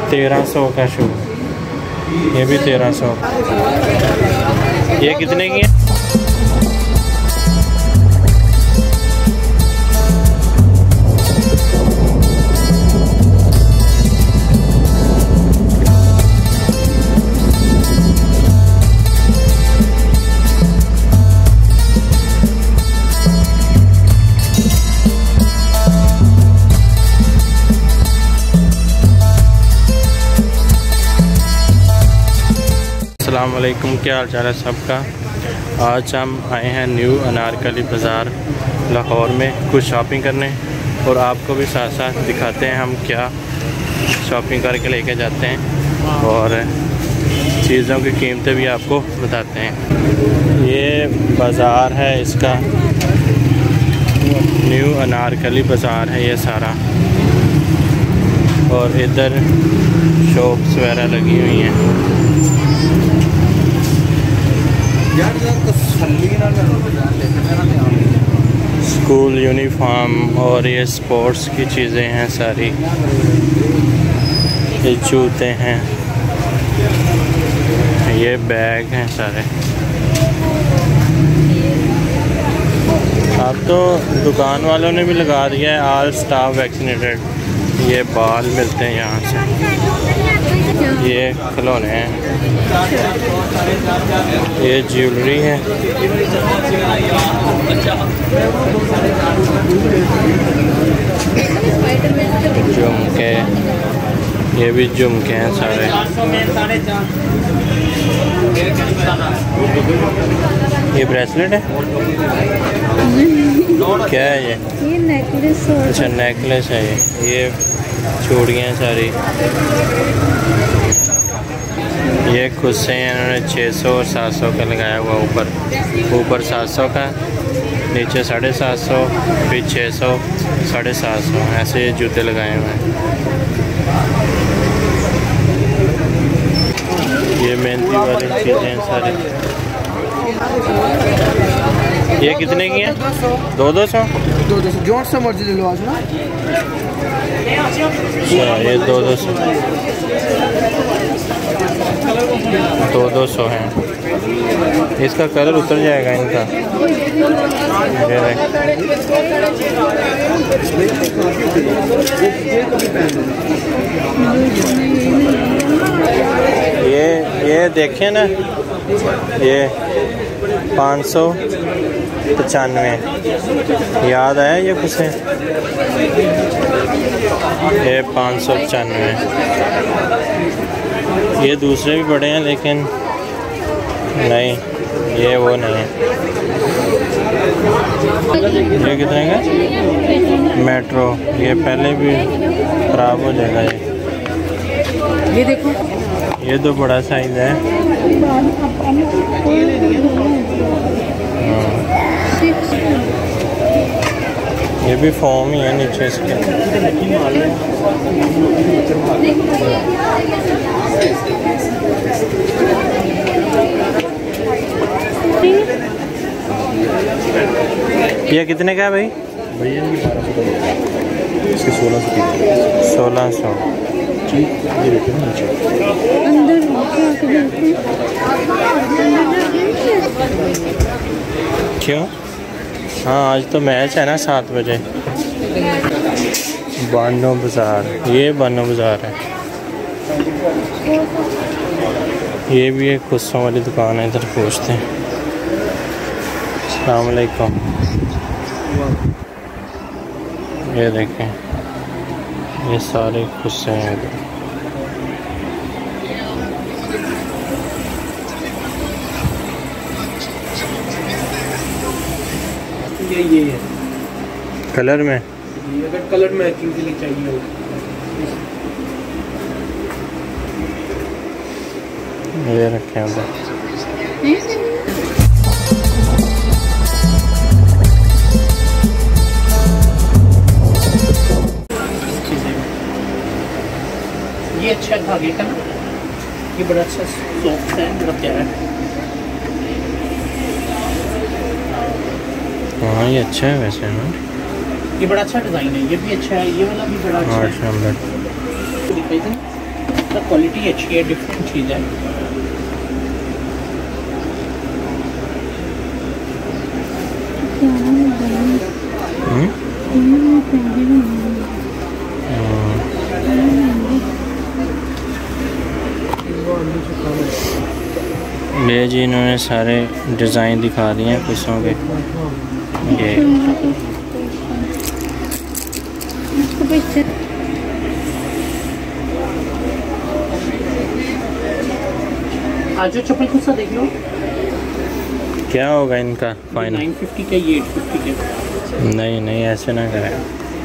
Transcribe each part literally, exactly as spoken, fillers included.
तेरह सौ का शू, ये भी तेरह सौ। ये कितने की है? अस्सलामुअलैकुम, क्या हाल चाल है सबका। आज हम आए हैं न्यू अनारकली बाज़ार लाहौर में कुछ शॉपिंग करने, और आपको भी साथ साथ दिखाते हैं हम क्या शॉपिंग करके लेके जाते हैं और चीज़ों की कीमतें भी आपको बताते हैं। ये बाज़ार है, इसका न्यू अनारकली बाज़ार है ये सारा, और इधर शॉप्स वगैरह लगी हुई हैं। स्कूल यूनिफॉर्म और ये स्पोर्ट्स की चीज़ें हैं सारी, ये जूते हैं, ये बैग हैं सारे। अब तो दुकान वालों ने भी लगा दिया है ऑल स्टाफ वैक्सीनेटेड। ये बाल मिलते हैं यहाँ से, ये खिलौने हैं, ये ज्वेलरी है, झुमके, ये भी झुमके हैं सारे। ये ब्रेसलेट है, क्या है ये? ये नेकलेस। अच्छा नेकलेस है ये। ये चूड़ियाँ सारी, ये खुद से इन्होंने छः सौ और सात सौ का लगाया हुआ, ऊपर ऊपर सात सौ का, नीचे साढ़े सात सौ, फिर छः सौ, साढ़े सात सौ, ऐसे ये जूते लगाए हुए हैं। ये मेहंदी वाली चीज़ें हैं सारी। ये कितने की हैं? दो दो सौ दो दो सौ जो सा मर्जी ले लो आज ना। अच्छा, ये दो दो सौ दो दो सौ है। इसका कलर उतर जाएगा इनका। ये ये देखिए ना, ये पाँच सौ पचानवे, याद आया ये कुछ है? ये पाँच सौ पचानवे। ये दूसरे भी बड़े हैं लेकिन नहीं, ये वो नहीं है। ये कितने का? मेट्रो, ये पहले भी ख़राब हो जाएगा ये। ये देखो, ये तो बड़ा साइज है। ये भी फॉर्म ही है नीचे इसके। ये कितने का है भाई? भैया इसके सोलह सौ सोलह सौ। ये देखिए ना नीचे क्यों? हाँ आज तो मैच है ना सात बजे। बानो बाज़ार, ये बानो बाज़ार है। ये भी एक खुस्सों वाली दुकान है, इधर पूछते हैं। अस्सलाम वालेकुम। ये देखें, ये सारे खुस्से हैं इधर। ये ये है कलर में, अगर कलर मैचिंग के लिए चाहिए हो। ये रखे हैं उधर। ये अच्छा धागे का ना, ये बड़ा अच्छा सॉफ्ट है, बड़ा प्यारा है। हाँ ये अच्छा है वैसे ना, ये बड़ा अच्छा डिज़ाइन है, ये भी अच्छा है, ये वाला भी बड़ा अच्छा है। माशाल्लाह। क्वालिटी अच्छी है, डिफरेंट चीज़ है। ये जी इन्होंने सारे डिज़ाइन दिखा दिए हैं कुर्सियों के। ये आज जो चप्पल कुछ सा देख लो। क्या होगा इनका फाइनल? नाइन फिफ्टी का, ये एट फिफ्टी का। नहीं नहीं ऐसे ना करें,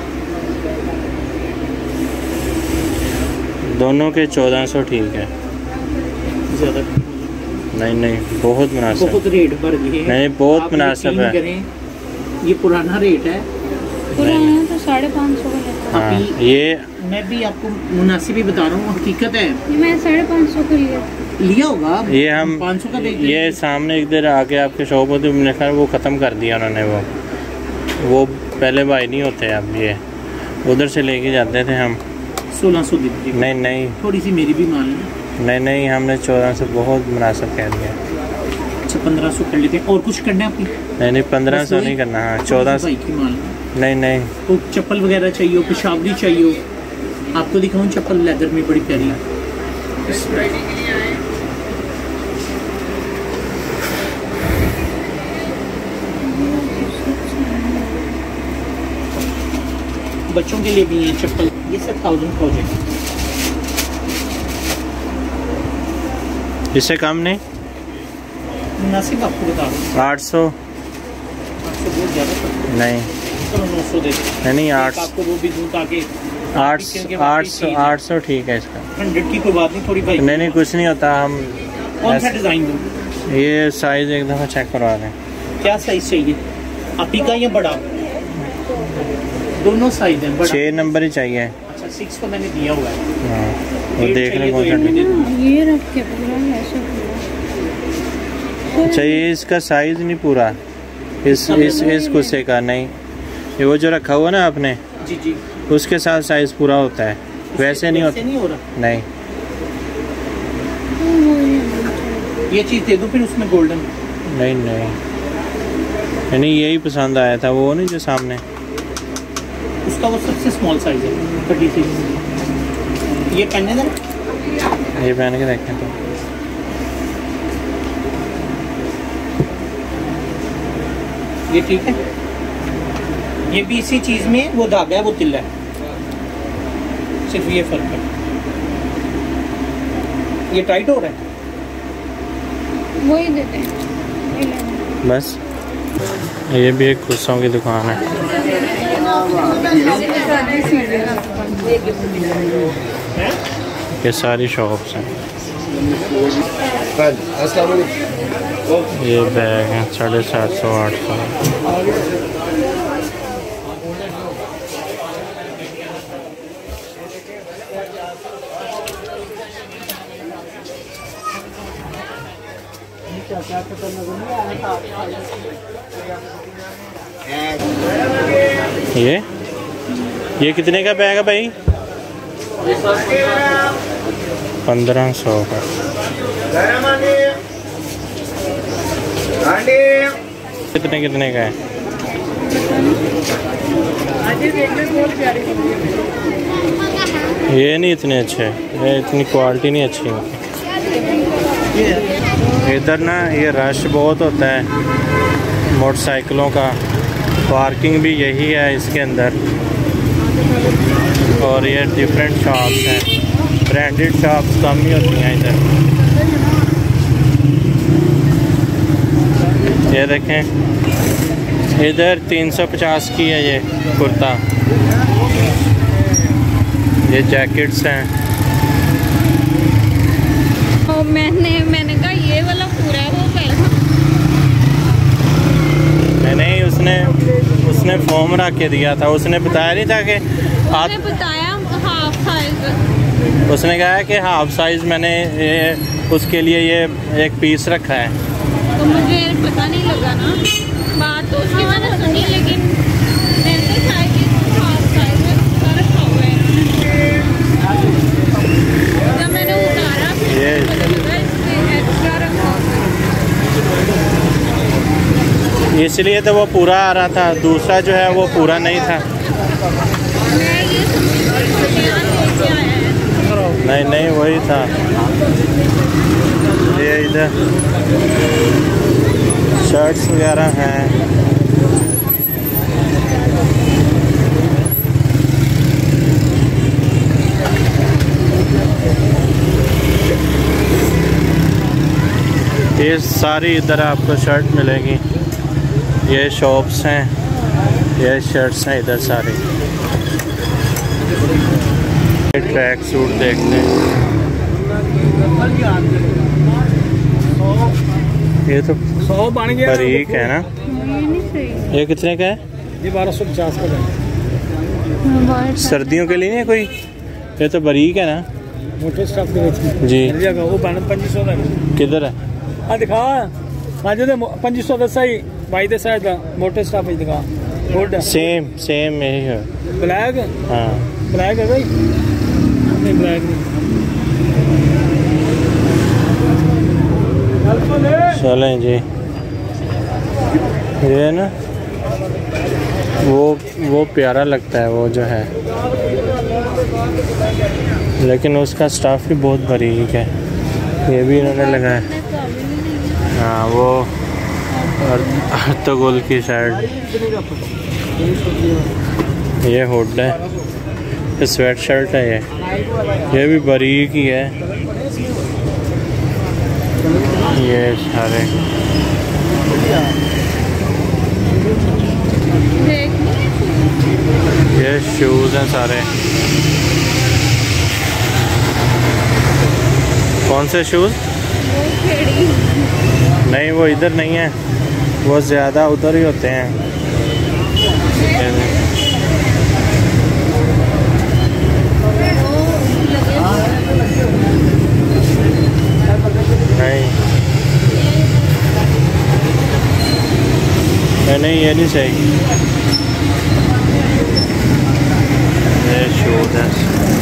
दोनों के चौदह सौ ठीक है। ज़्यादा नहीं नहीं बहुत मुनासिब, बहुत रेट बढ़ गए। नहीं बहुत मुनासिब है। ये पुराना रेट है, पुराना तो साढ़े पाँच सौ का लेता हाँ अभी ये मैं भी आपको मुनासिब ही बता रहा हूँ, हकीकत है। है। मैं साढ़े पाँच सौ का लिया लिया होगा ये हम पाँच सौ का देख ये सामने एक देर आके आपके शॉप होती मैंने कहा वो ख़त्म कर दिया उन्होंने। वो वो पहले भाई नहीं होते अब, ये उधर से लेके जाते थे हम। सोलह सौ दे दीजिए। नहीं नहीं थोड़ी सी मेरी भी मान ली। नहीं नहीं हमने चौदह सौ बहुत मुनासिब कह दिया। अच्छा पंद्रह सौ कर लेते हैं। और कुछ करना है आपकी? नहीं नहीं पंद्रह बस सौ वही? नहीं करना। हाँ चौदह सौ भाई की मान ली। नहीं नहीं तो चप्पल वगैरह चाहिए हो, पेशावरी चाहिए हो, आपको दिखाऊं चप्पल लेदर में बड़ी प्यारी है। बच्चों के लिए भी है चप्पल, ये सब थाउजेंड थाउजेंड। इससे कम नहीं? मुनासिब आपको बता दूँ आठ सौ आपसे बहुत ज़्यादा नहीं चलो नौ सौ दे दें। नहीं नहीं आठ आपको वो भी दूँ ताकि आठ आठ सौ आठ सौ ठीक है इसका। हंड्रेड की कोई बात नहीं, थोड़ी भाई नहीं नहीं कुछ नहीं होता। हम कौन सा डिज़ाइन दूँ? ये साइज़ एक दफ़ा चेक करवा दें। क्या साइज चाहिए आपी का या बड़ा? दोनों साइज हैं। बड़ा छः नंबर ही चाहिए। अच्छा सिक्स तो मैंने दिया हुआ है। हाँ वो एट देख चाहिए लें तो कौन सा एट भी दे ठीक। दूँ। ये रख के पूरा ऐसा पूरा। अच्छा ये इसका साइज़ नहीं पूरा इस इस इस कुर्से का? नहीं ये वो जो रखा हुआ ना आपने जी जी उसके साथ साइज़ पूरा होता है, वैसे नहीं होता। नहीं हो रहा। नहीं ये चीज़ दे दूँ फिर उसमें गोल्डन। नहीं नहीं नहीं यही पसंद आया था वो नहीं जो सामने। उसका वो सबसे स्मॉल साइज है थर्टी सिक्स। ये पहनने देना, ये पहन के देखें तो ये ठीक है। ये भी इसी चीज़ में वो धागा है वो तिल्ला है, सिर्फ ये फर्क है। ये टाइट हो रहा है। वही देते हैं ये ले लो। बस। ये भी एक कुर्सियों की दुकान है। ये सारी शॉप्स हैं। ये बैग हैं साढ़े सात सौ आठ सौ। ये ये कितने का बैग है भाई? पंद्रह सौ का। कितने कितने का है? ये नहीं इतने अच्छे, ये इतनी क्वालिटी नहीं अच्छी है। इधर ना ये रश बहुत होता है मोटरसाइकिलों का, पार्किंग भी यही है इसके अंदर। और ये डिफरेंट शॉप्स हैं, ब्रांडेड शॉप्स कम ही होती हैं इधर। ये देखें इधर तीन सौ पचास की है ये कुर्ता। ये जैकेट्स हैं। और मैंने मैंने कहा ये वाला पूरा है वो पहला। नहीं नहीं उसने उसने फॉर्म रख के दिया था, उसने बताया नहीं था कि उसने बताया हाफ साइज। उसने कहा कि हाफ साइज़ मैंने ये उसके लिए ये एक पीस रखा है। तो मुझे पता नहीं लगा ना, बात तो उसकी मैंने सुनी लेकिन मैंने तो शायद कि हाफ साइज में रखा हुआ है। जब मैंने इसलिए तो वो पूरा आ रहा था, दूसरा जो है वो पूरा नहीं था। मैं ये समझी लेके आया है। नहीं नहीं वही था। ये इधर शर्ट्स वगैरह हैं। ये सारी इधर आपको शर्ट मिलेगी। ये शॉप्स हैं, ये शर्ट्स हैं इधर सारी। ट्रैक सूट देखते हैं। ये तो बारीक है ना। ये नहीं सही। ये कितने का है? ये बारह सौ पचास का है। सर्दियों के लिए नहीं कोई? ये तो बारीक है ना। मोटे स्टाफ के ਵਿੱਚ जी वो पच्चीस सौ का किधर है? आ दिखा आज दे पच्चीस सौ दस ही भाई दे साइड दा मोटे स्टाफ ही दिखा गुड सेम सेम यही है। ब्लैक हाँ ब्लैक है भाई नहीं ब्लैक नहीं। चलें जी। ये ना वो वो प्यारा लगता है वो जो है, लेकिन उसका स्टाफ भी बहुत बारीक है। ये भी इन्होंने लगाया। हाँ वो अर्तगुल की साइड ये हुड है, ये स्वेट शर्ट है। ये ये भी बारीक ही है। ये सारे ये शूज़ हैं सारे। कौन से शूज़? नहीं वो इधर नहीं है, वो ज़्यादा उधर ही होते हैं। नहीं नहीं नहीं ये नहीं सही। ये शूज़ है।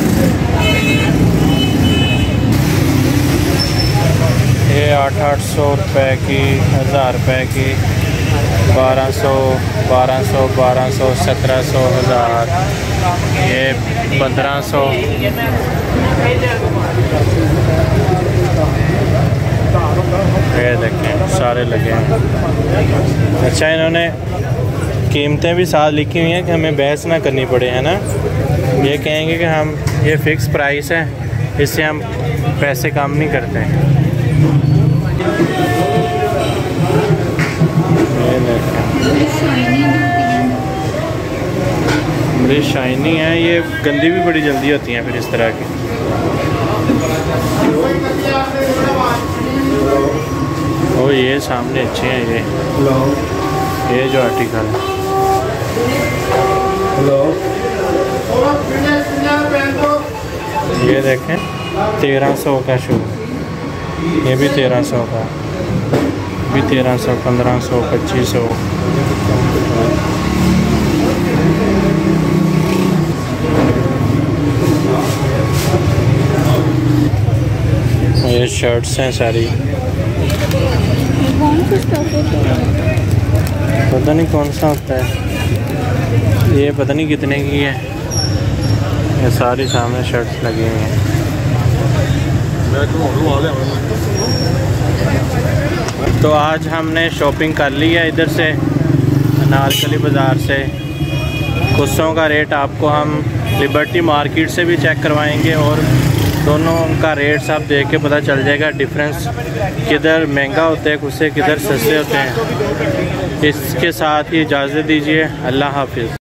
ये आठ आठ सौ रुपये की, हज़ार रुपये की, बारह सौ बारह सौ बारह सौ सत्रह सौ हज़ार, ये पंद्रह सौ। ये देखें सारे लगे हैं। अच्छा इन्होंने कीमतें भी साथ लिखी हुई हैं कि हमें बहस ना करनी पड़े, है ना। ये कहेंगे कि हम ये फ़िक्स प्राइस है, इससे हम पैसे कम नहीं करते। ये बड़ी शाइनी है। ये गंदी भी बड़ी जल्दी होती हैं फिर इस तरह की। ओ ये सामने अच्छे हैं। ये ये जो आर्टिकल है ये देखें तेरह सौ का शू, ये भी तेरह सौ का, भी तेरह सौ, पंद्रह सौ, पच्चीस सौ। ये शर्ट्स हैं सारी। कौन सा स्टफ होता है? पता नहीं कौन सा होता है। ये पता नहीं कितने की है। ये सारी सामने शर्ट्स लगी हुई हैं। तो आज हमने शॉपिंग कर ली है इधर से, अनारकली बाज़ार से। कुर्सों का रेट आपको हम लिबर्टी मार्केट से भी चेक करवाएंगे, और दोनों का रेट सब देख के पता चल जाएगा डिफरेंस, किधर महंगा होता है कुछ से किधर सस्ते होते हैं। इसके साथ ही इजाज़त दीजिए। अल्लाह हाफिज़।